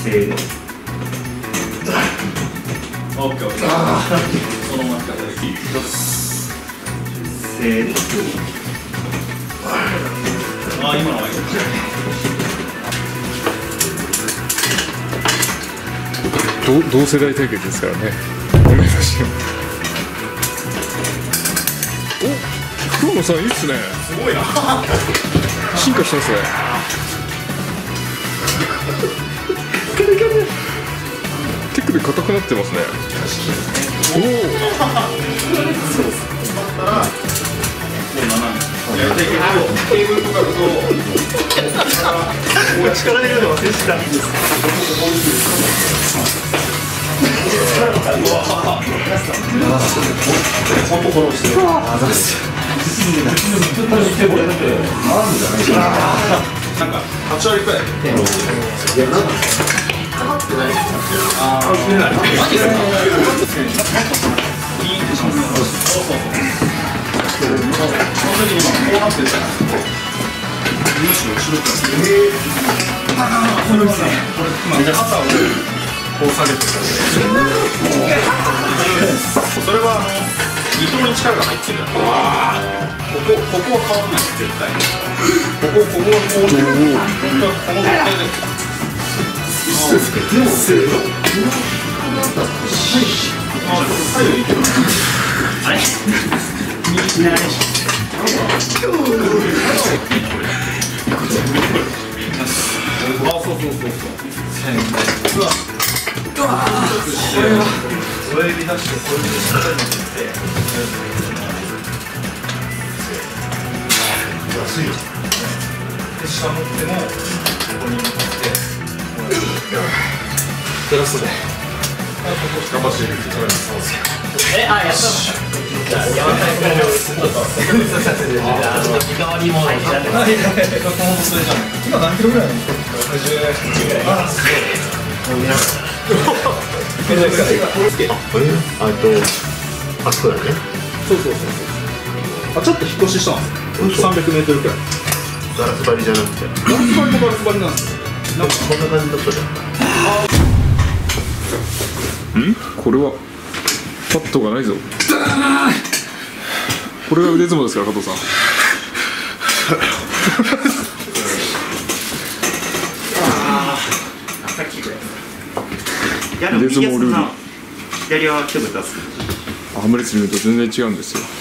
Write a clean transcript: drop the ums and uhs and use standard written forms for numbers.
せーの。 オッケーオッケー。そのまま使っていい。 せーの。 あ、今のはいい。 同世代対決ですからね。お願いします。お、黒野さんいいっすね。 すごいな。 進化してますね。手首硬くなってますね。おお。 テーブルとかだと力入れるの忘れてたんです。ちゃんとフォローしてる。あざっす。 なんか8割くらい。 いやなんかかかってない。 ああ、マジですか。いいでしょ。そうそうそう。その時今こうなってるじゃない。むしろ後ろから。これはね、これ今肩をこう下げてるだけで。それは二頭に力が入ってる。ここは変わらない絶対。ここはこう。ここで。あれ？右左。そう。親指出してこれでしっかり持って安いよ。で下持ってもここに持ってテラスで頑張ってるって言われてます。 あ、やったの。じゃあ、山田さんの身代わりも知らない。 今何キロぐらいなの？68ぐらい。あ、すごい。 あそこだね。 そう。あ、ちょっと引っ越ししたんですよ。300メートルくらい。 ガラス張りじゃなくて。 ガラス張りもガラス張りなんですよ。なんかこんな感じだったじゃん。 これはパッドがないぞ。これが腕相撲ですから加藤さん。 さっきぐらい。いやでも右足の左は手ぶたす。 ハムレス見ると全然違うんですよ。